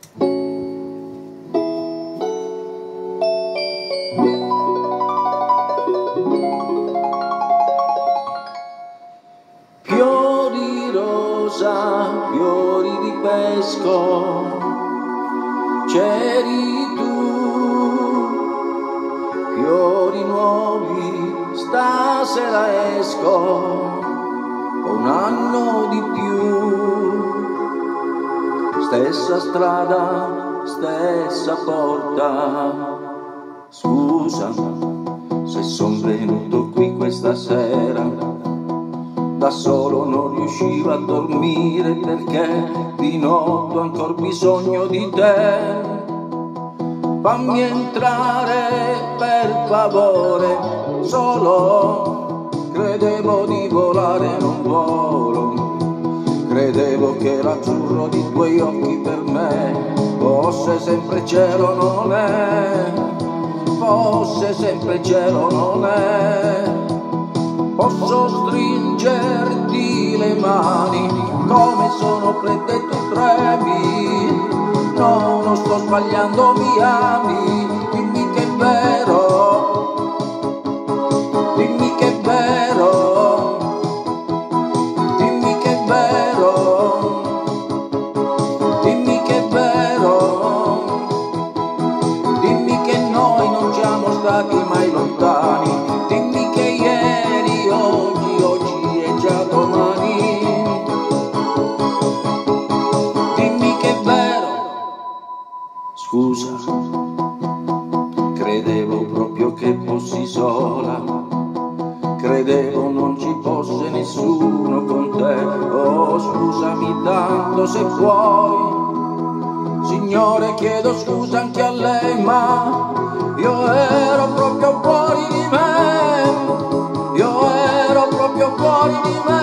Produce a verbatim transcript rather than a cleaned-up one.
Fiori rosa, fiori di pesco, c'eri tu, fiori nuovi, stasera esco, un anno di più, stessa strada, stessa porta, scusa se son venuto qui questa sera, da solo non riuscivo a dormire perché di notte ho ancora bisogno di te. Fammi entrare per favore, solo credevo di volare, non volo. Credevo che l'azzurro di tuoi occhi per me fosse sempre cielo, non è. Fosse sempre cielo, non è. Posso stringerti le mani come sono fredde e tu tremi. No, non sto sbagliando, mi ami. Dimmi che è vero, dimmi che è vero, dimmi che è vero, dimmi che è vero, dimmi che noi non siamo stati mai lontani, dimmi che ieri, oggi, oggi e già domani, dimmi che è vero. Scusa, credevo proprio che fossi sola, credevo non ci fosse nessuno con te. Oh, scusami tanto se puoi, Signore, chiedo scusa anche a lei, ma io ero proprio fuori di me, io ero proprio fuori di me.